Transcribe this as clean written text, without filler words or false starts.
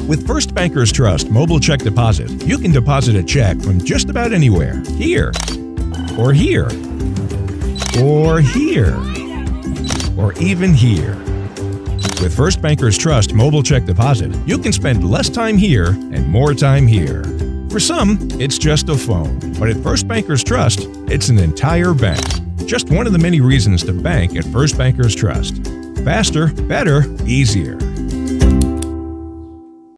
With First Bankers Trust Mobile Check Deposit, you can deposit a check from just about anywhere. Here, or here, or here, or even here. With First Bankers Trust Mobile Check Deposit, you can spend less time here and more time here. For some, it's just a phone, but at First Bankers Trust, it's an entire bank. Just one of the many reasons to bank at First Bankers Trust. Faster, better, easier.